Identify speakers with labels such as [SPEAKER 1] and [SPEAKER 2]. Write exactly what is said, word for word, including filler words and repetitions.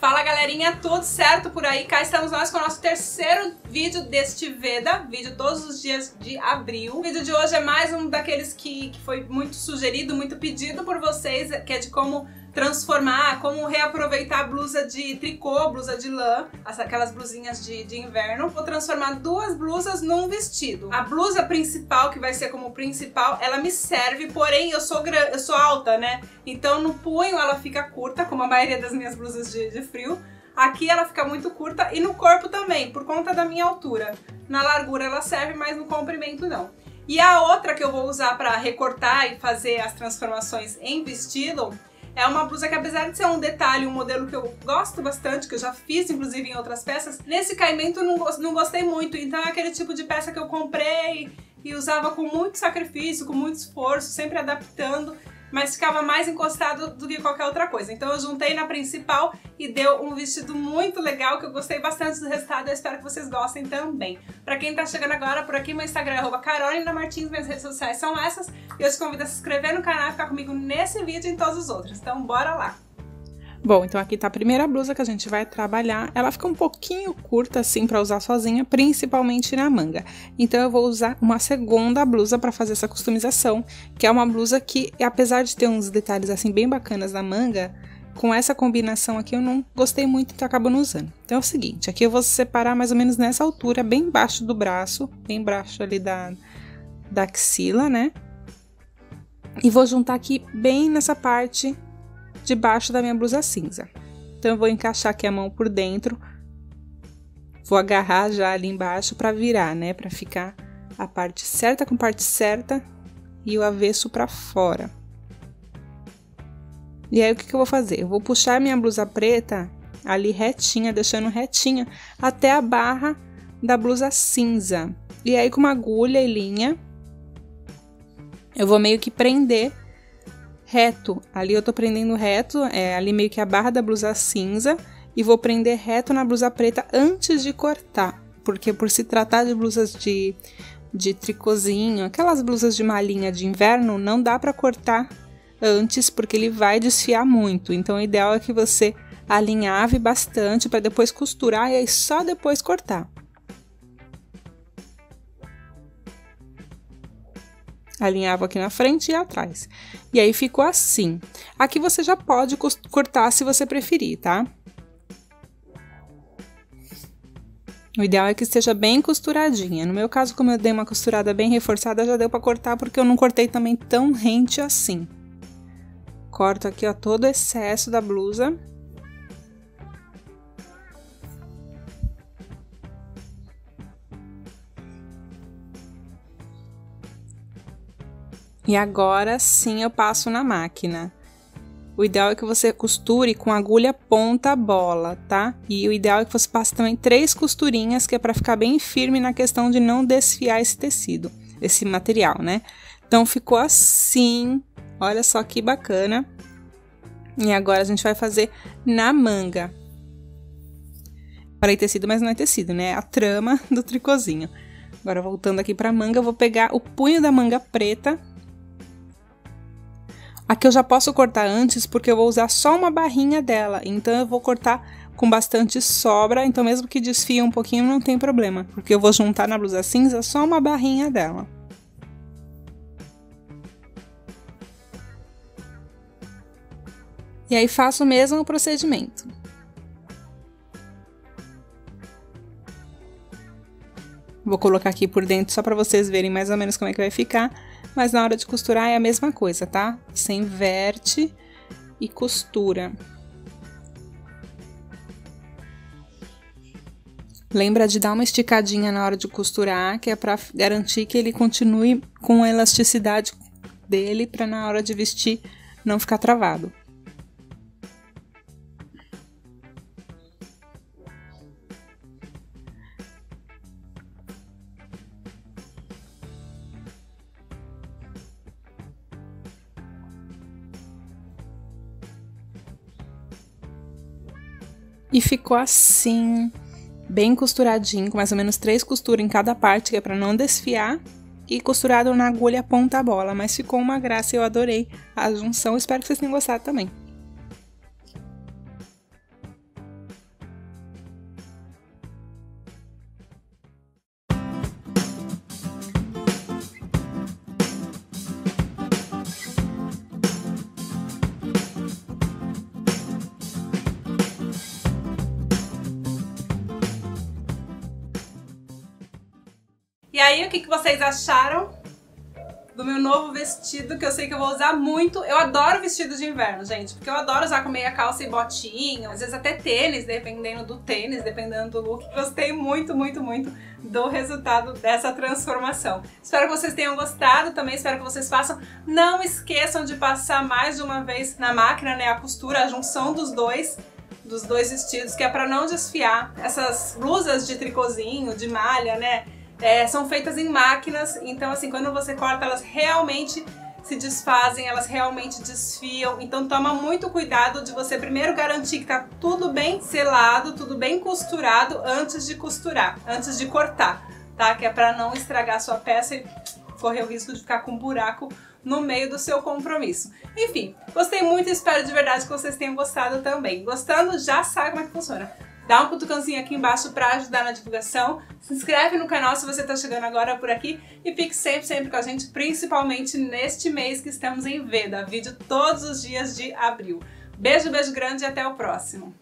[SPEAKER 1] Fala galerinha, tudo certo por aí? Cá estamos nós com o nosso terceiro vídeo deste Veda, vídeo todos os dias de abril. O vídeo de hoje é mais um daqueles que, que foi muito sugerido, muito pedido por vocês, que é de como transformar, como reaproveitar a blusa de tricô, blusa de lã, aquelas blusinhas de, de inverno. Vou transformar duas blusas num vestido. A blusa principal, que vai ser como principal, ela me serve, porém eu sou, eu sou alta, né? Então no punho ela fica curta, como a maioria das minhas blusas de, de frio. Aqui ela fica muito curta e no corpo também, por conta da minha altura. Na largura ela serve, mas no comprimento não. E a outra que eu vou usar para recortar e fazer as transformações em vestido é uma blusa que, apesar de ser um detalhe, um modelo que eu gosto bastante, que eu já fiz inclusive em outras peças, nesse caimento eu não, não gostei muito. Então é aquele tipo de peça que eu comprei e usava com muito sacrifício, com muito esforço, sempre adaptando, mas ficava mais encostado do que qualquer outra coisa. Então eu juntei na principal e deu um vestido muito legal, que eu gostei bastante do resultado. Eu espero que vocês gostem também. Pra quem tá chegando agora, por aqui meu Instagram é arroba Carolina Martins, minhas redes sociais são essas. E eu te convido a se inscrever no canal e ficar comigo nesse vídeo e em todos os outros. Então bora lá!
[SPEAKER 2] Bom, então aqui tá a primeira blusa que a gente vai trabalhar. Ela fica um pouquinho curta assim pra usar sozinha, principalmente na manga. Então eu vou usar uma segunda blusa pra fazer essa customização, que é uma blusa que, apesar de ter uns detalhes assim bem bacanas na manga, com essa combinação aqui eu não gostei muito, então eu acabo não usando. Então é o seguinte, aqui eu vou separar mais ou menos nessa altura, bem embaixo do braço, bem embaixo ali da, da axila, né? E vou juntar aqui bem nessa parte debaixo da minha blusa cinza. Então eu vou encaixar aqui a mão por dentro, vou agarrar já ali embaixo para virar, né, para ficar a parte certa com parte certa e o avesso para fora. E aí o que que eu vou fazer? Eu vou puxar a minha blusa preta ali retinha, deixando retinha até a barra da blusa cinza. E aí com uma agulha e linha eu vou meio que prender reto, ali eu tô prendendo reto, é ali meio que a barra da blusa cinza, e vou prender reto na blusa preta antes de cortar, porque por se tratar de blusas de, de tricôzinho, aquelas blusas de malhinha de inverno, não dá pra cortar antes, porque ele vai desfiar muito. Então o ideal é que você alinhave bastante para depois costurar e aí só depois cortar. Alinhava aqui na frente e atrás. E aí ficou assim. Aqui você já pode cortar se você preferir, tá? O ideal é que esteja bem costuradinha. No meu caso, como eu dei uma costurada bem reforçada, já deu pra cortar, porque eu não cortei também tão rente assim. Corto aqui, ó, todo o excesso da blusa. E agora sim eu passo na máquina. O ideal é que você costure com agulha ponta bola, tá? E o ideal é que você passe também três costurinhas, que é para ficar bem firme na questão de não desfiar esse tecido, esse material, né? Então ficou assim, olha só que bacana. E agora a gente vai fazer na manga. Falei tecido, mas não é tecido, né? É a trama do tricôzinho. Agora voltando aqui pra manga, eu vou pegar o punho da manga preta. Aqui eu já posso cortar antes, porque eu vou usar só uma barrinha dela, então eu vou cortar com bastante sobra, então mesmo que desfie um pouquinho não tem problema, porque eu vou juntar na blusa cinza só uma barrinha dela. E aí faço o mesmo procedimento. Vou colocar aqui por dentro só para vocês verem mais ou menos como é que vai ficar. Mas na hora de costurar é a mesma coisa, tá? Você inverte e costura. Lembra de dar uma esticadinha na hora de costurar, que é para garantir que ele continue com a elasticidade dele, para na hora de vestir não ficar travado. E ficou assim, bem costuradinho, com mais ou menos três costuras em cada parte, que é para não desfiar, e costurado na agulha ponta bola, mas ficou uma graça, eu adorei a junção, espero que vocês tenham gostado também.
[SPEAKER 1] aí, o que, que vocês acharam do meu novo vestido, que eu sei que eu vou usar muito? Eu adoro vestido de inverno, gente, porque eu adoro usar com meia calça e botinha, às vezes até tênis, dependendo do tênis, dependendo do look. Gostei muito, muito, muito do resultado dessa transformação. Espero que vocês tenham gostado, também espero que vocês façam. Não esqueçam de passar mais de uma vez na máquina, né, a costura, a junção dos dois, dos dois vestidos, que é pra não desfiar. Essas blusas de tricôzinho, de malha, né, É, são feitas em máquinas, então assim, quando você corta, elas realmente se desfazem, elas realmente desfiam. Então toma muito cuidado de você primeiro garantir que tá tudo bem selado, tudo bem costurado antes de costurar, antes de cortar, tá? Que é pra não estragar a sua peça e correr o risco de ficar com um buraco no meio do seu compromisso. Enfim, gostei muito e espero de verdade que vocês tenham gostado também. Gostando, já sabe como é que funciona. Dá um cutucãozinho aqui embaixo para ajudar na divulgação. Se inscreve no canal se você está chegando agora por aqui. E fique sempre, sempre com a gente, principalmente neste mês que estamos em Veda. Vídeo todos os dias de abril. Beijo, beijo grande e até o próximo.